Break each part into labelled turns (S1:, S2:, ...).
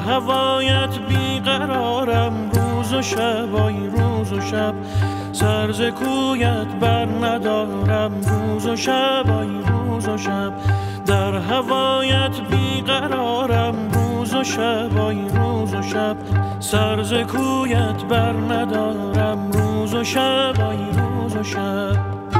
S1: هوایت بیقرارم روز و شب، آی روز و شب، سر ز کویت بر ندارم روز و شب، آی روز و شب، در هوایت بیقرارم روز و شب، آی روز و شب، سر ز کویت بر ندارم روز و شب، آی روز و شب.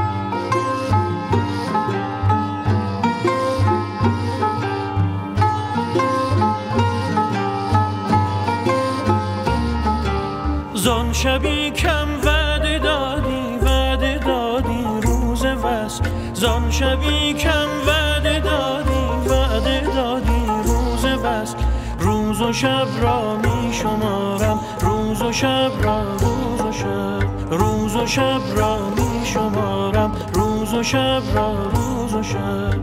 S1: زان شبی کم وعده دادی، وعده دادی روز وصل، زان شبی کم وعده دادی، وعده دادی روز وصل، روز و شب را می شمارم روز و شب را، روز و شب، روز و شب را می شمارم روز و شب را، روز و شب.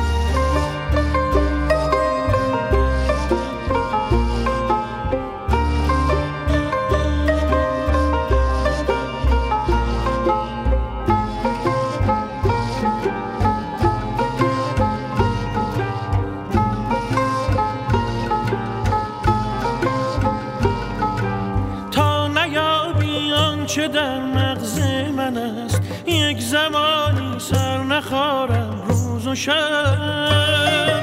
S1: چه در مغز من است یک زمانی سر نخارم روز و شب،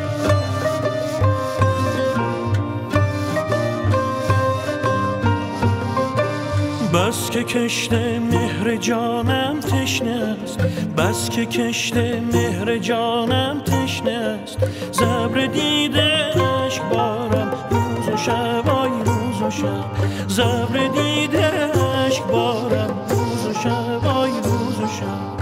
S1: بس که کشته مهر جانم تشنه است، بس که کشته مهر جانم تشنه است، زبر دیده عشق بارم روز و شب، آی روز و شب، زبر دیده عشق بارم روز و شب، آی روز و شب.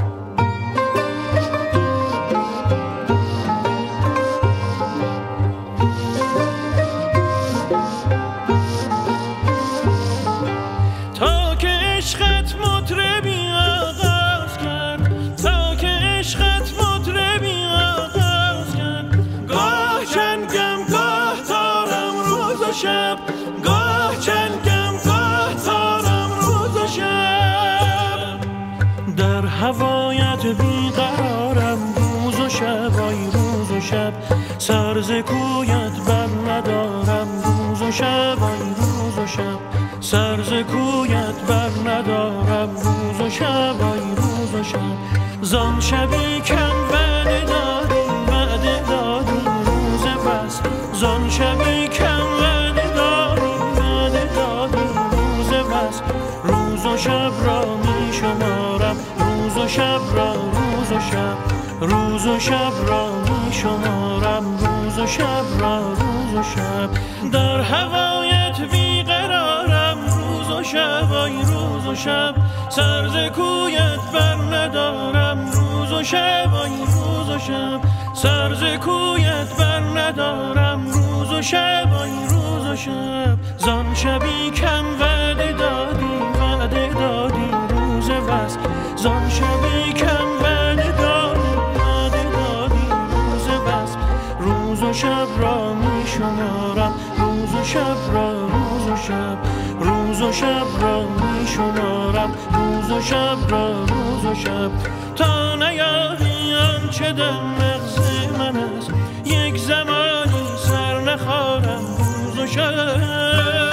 S1: تا که عشقت مطربی آغاز کرد، تا که عشقت مطربی آغاز کرد، گاه چنگم گاه تارم روز و شب، گاه چنگم گاه تارم روز و شب، در هوایت بیقرارم روز و شب، آی روز و شب، سر ز کویت بر ندارم روز و شب، آی روز و شب، سر ز کویت بر ندارم روز و شب، آی روز و شب، زان شبی کم وعده دادی، وعده دادی روز وصل، زان شبی کم وعده دادی، وعده دادی روز وصل، روز و شب را می شمارم روز و شب را، روز و شب، روز و شب را می شمارم روز و شب را، روز و شب، در هوایت بیقرارم روز و شب، آی روز و شب، سر ز کویت بر ندارم روز و شب، آی روز و شب، سر ز کویت بر ندارم روز و شب، آی روز و شب، زان شبی کم وعده دادی، وعده دادی روز وصل، زان شبی کم وعده دادی، وعده دادی روز وصل، روز و شب را می شمارم روز و شب را، روز و شب، روز و شب را می شمارم روز و شب را، روز و شب، تا نیابی آنچه در مغز من است یک زمانی سر نخارم روز و شب.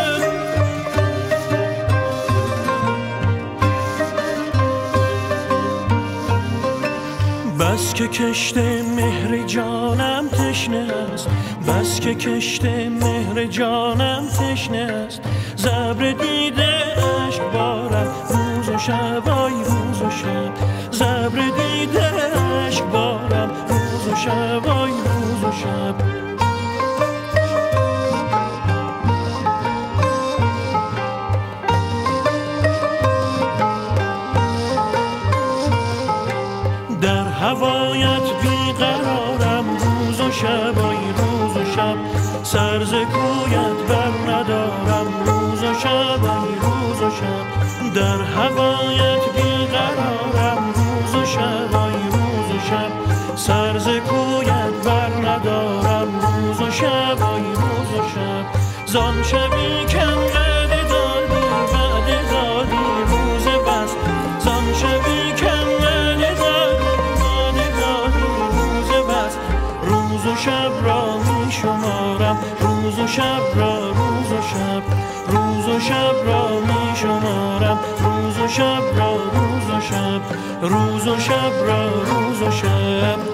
S1: بس که کشته مهر جانم تشنه است، بس که کشته مهر جانم تشنه است، زبر دیده عشق بارم روز و شب، آی روز و شب، زبر دیده عشق بارم روز و شب، آی روز و شب. در هوایت بیقرارم روز و شب، آی روز و شب، سر ز کویت بر ندارم روز و شب، آی روز و شب، در هوایت بیقرارم روز و شب، آی روز و شب، سر ز کویت بر ندارم روز و شب، آی روز و شب، زان شبی کم وعده دادی، وعده دادی روز بس، زان شبی کم وعده دادی، وعده دادی روز بس، روز روز و شب را می شمارم، روز و شب را، روز و شب، روز و شب را می شمارم، روز و شب را، روز و شب، روز و شب را، روز و شب.